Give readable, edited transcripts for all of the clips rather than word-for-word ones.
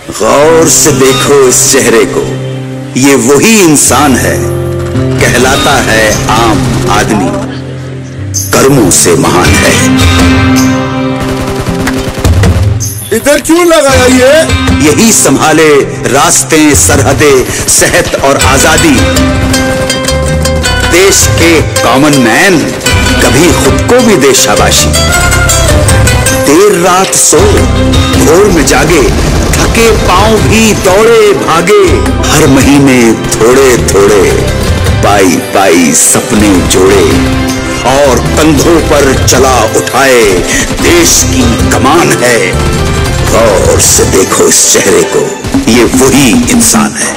गौर से देखो इस चेहरे को, ये वही इंसान है, कहलाता है आम आदमी, कर्मों से महान है। इधर क्यों लगाया ये? यही संभाले रास्ते, सरहदें, सेहत और आजादी। देश के कॉमन मैन कभी खुद को भी दे शाबाशी। देर रात सो, भोर में जागे, थके पांव भी दौड़े भागे। हर महीने थोड़े थोड़े, पाई पाई सपने जोड़े और कंधों पर चला उठाए देश की कमान है। गौर से देखो इस चेहरे को, ये वही इंसान है।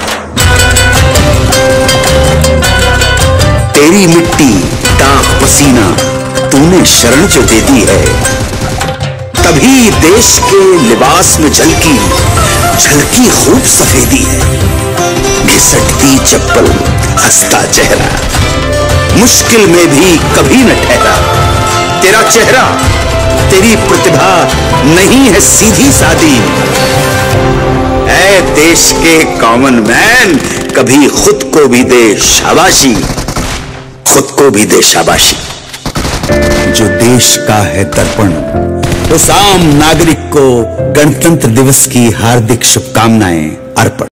तेरी मिट्टी, दाग, पसीना तूने शरण जो दे दी है, तभी देश के लिबास में झलकी खूब सफेदी है। घिसटती चप्पल, हंसता चेहरा, मुश्किल में भी कभी न ठहरा। तेरा चेहरा, तेरी प्रतिभा नहीं है सीधी सादी। ऐ देश के कॉमन मैन, कभी खुद को भी दे शाबाशी, खुद को भी दे शाबाशी। जो देश का है दर्पण, उस आम नागरिक को गणतंत्र दिवस की हार्दिक शुभकामनाएं अर्पण।